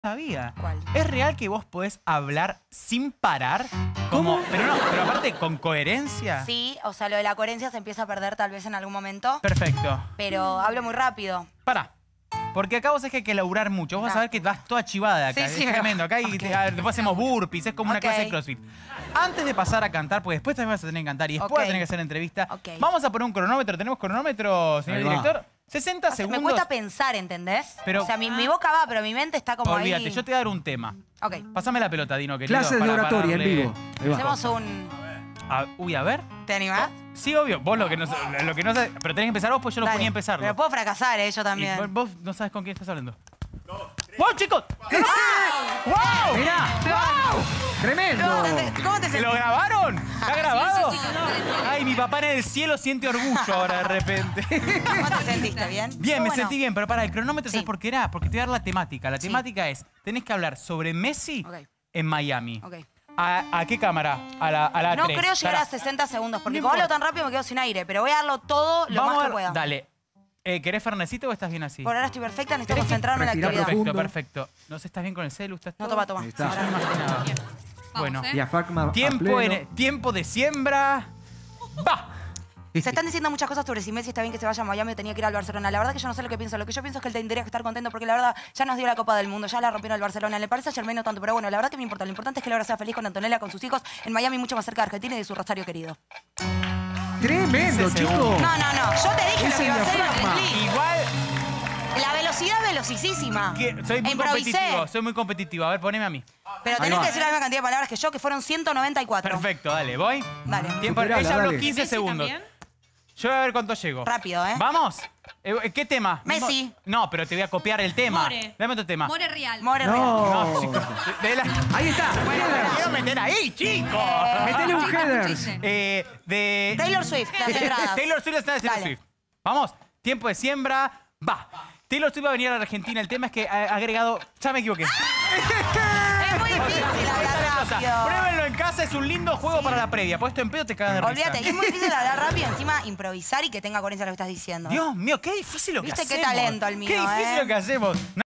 sabía. ¿Cuál? ¿Es real que vos podés hablar sin parar? ¿Cómo? Pero aparte, ¿con coherencia? Sí, o sea, lo de la coherencia se empieza a perder tal vez en algún momento. Perfecto. Pero hablo muy rápido. Pará. Porque acá vos es que hay que laburar mucho. Vos vas a ver que vas toda chivada acá. Sí, sí, es tremendo. Acá después hacemos burpees, es como una clase de CrossFit. Antes de pasar a cantar, porque después también vas a tener que cantar y después vas a tener que hacer entrevista. Vamos a poner un cronómetro. ¿Tenemos cronómetro, señor director? 60 segundos. Me cuesta pensar, ¿entendés? Pero, o sea, mi boca va, pero mi mente está como olvídate, ahí. yo te voy a dar un tema. Ok. Pásame la pelota, Dino, querido. Clases de oratoria en vivo. Ahí va. Hacemos un... Uy, a ver. ¿Te animás? Sí, obvio. Vos lo que no sabes. Pero tenés que empezar vos, pues yo lo ponía a empezarlo. Pero puedo fracasar, yo también. Y vos no sabes con quién estás hablando. ¡Wow, chicos! ¡Wow! Mirá. ¡Wow! ¡Tremendo! ¿Cómo te sentís? ¿Lo grabaron? ¿Está grabado? Sí, no. Ay, mi papá en el cielo siente orgullo ahora de repente. ¿Cómo te sentiste? ¿Bien? Bien, me sentí bien, pero para el cronómetro, ¿sabes Sí. por qué era? Porque te voy a dar la temática. La temática es, tenés que hablar sobre Messi en Miami. Ok. ¿A qué cámara? A la No 3. creo llegar a 60 segundos, porque No como hablo importa. tan rápido me quedo sin aire, pero voy a darlo todo lo Vamos más a que ver. pueda. Dale. ¿Querés Fernecito o estás bien así? Por ahora estoy perfecta, necesito concentrarme en la Respirar actividad. profundo. Perfecto. ¿No sé, estás bien con el celu? ¿Estás No, todo? toma. Ahí está. Yo me imaginaba. Bueno, Diafragma a tiempo pleno. tiempo de siembra. ¡Va! Se están diciendo muchas cosas sobre si Messi está bien que se vaya a Miami o tenía que ir al Barcelona. La verdad que yo no sé lo que pienso. Lo que yo pienso es que él tendría que estar contento porque la verdad ya nos dio la Copa del Mundo, ya la rompieron al Barcelona. Le parece a Germain no tanto, pero bueno, la verdad que me importa. Lo importante es que él ahora sea feliz con Antonella, con sus hijos, en Miami, mucho más cerca de Argentina y de su Rosario querido. ¡Tremendo, Ese chicos! segundo. No. Yo te dije lo Ese que iba a hacer y lo diafragma. cumplí. Igual La velocidad es velocísima. soy muy Improvisé. competitivo. Soy muy competitivo. A ver, poneme a mí. Pero Ahí tenés va. que decir la misma cantidad de palabras que yo, que fueron 194. Perfecto, dale, voy. Dale. Tiempo, Superala, ella habló dale. 15 segundos. Yo voy a ver cuánto llego. Rápido, ¿eh? ¿Vamos? ¿Qué tema? Messi. No, pero te voy a copiar el tema. More. Dame otro tema. More real. More Real. No. No, chicos. Ahí está. Quiero meter ahí, chicos. Metele un header. De Taylor Swift, las entradas. Taylor Swift está de Taylor Dale. Swift. Vamos, tiempo de siembra, va. Taylor Swift va a venir a la Argentina. El tema es que ha agregado... Ya me equivoqué. Es muy difícil hablar rápido. Pruébenlo en casa, es un lindo juego para la previa. Puesto en pedo te cagas de risa. Olvídate, y es muy difícil hablar rápido, encima improvisar y que tenga coherencia lo que estás diciendo. Dios mío, qué difícil lo que Viste hacemos. qué talento el mío, Qué difícil ¿eh? lo que hacemos.